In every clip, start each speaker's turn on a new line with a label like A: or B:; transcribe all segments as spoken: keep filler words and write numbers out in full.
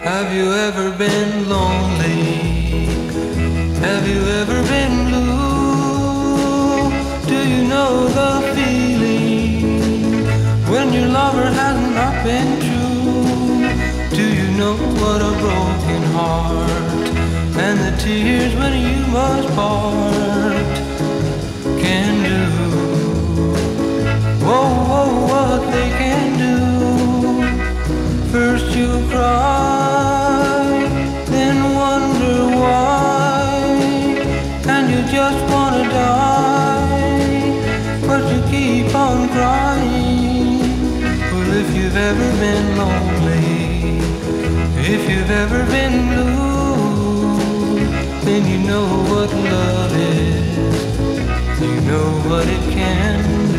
A: Have you ever been lonely? Have you ever been blue? Do you know the feeling when your lover has not been true? Do you know what a broken heart and the tears when you must part can do? Whoa, whoa, what they can do. First you cry, then wonder why, and you just wanna die, but you keep on crying. Well, if you've ever been lonely, if you've ever been blue, then you know what love is, you know what it can do.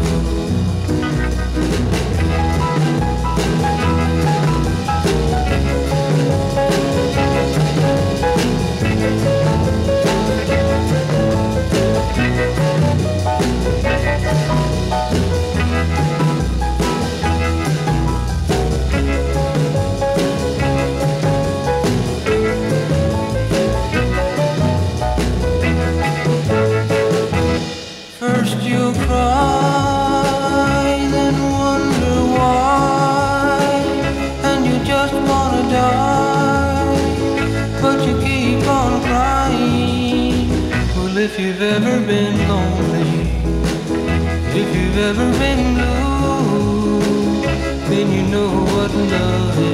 A: First you cry, then wonder why, and you just wanna die, but you keep on crying. Well, if you've ever been lonely, if you've ever been blue, then you know what love is.